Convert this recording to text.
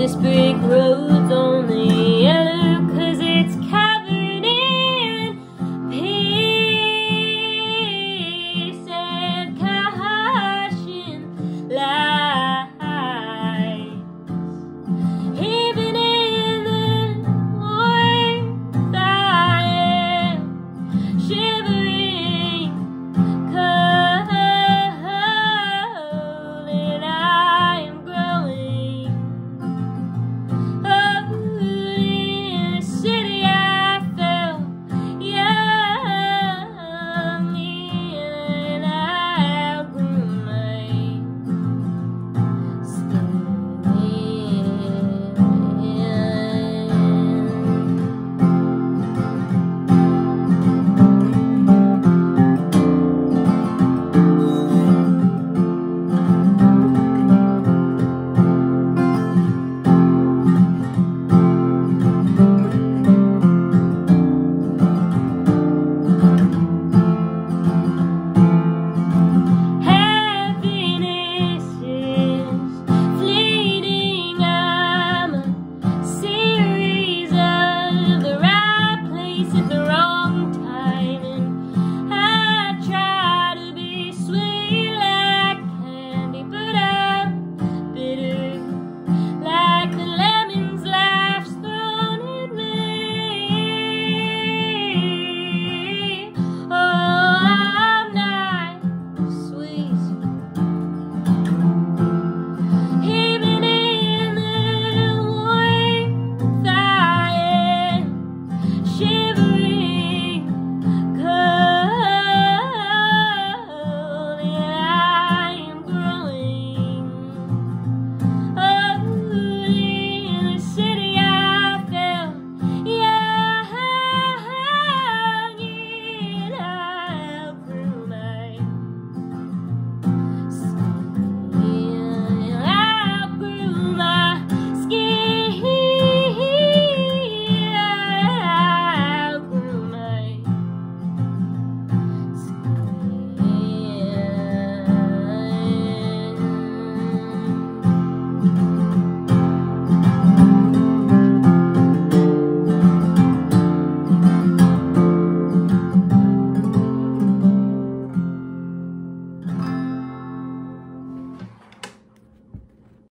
this brick road's only yellow 'cause it's covered in peace and caution lights. Even in the warmth I am shivering cold, and I am growing old. In a city I felt young, and I outgrew my skin. Happiness is fleeting. I'm a series of the right place at the wrong time, and I try to be sweet like candy, but I'm bitter like the lemons life's thrown at me. Oh, I'm not sweet. Even in the warmth I am shivering cold, and I am growing old. In a city I felt young, and I outgrew my skin. I outgrew my skin. I outgrew my skin.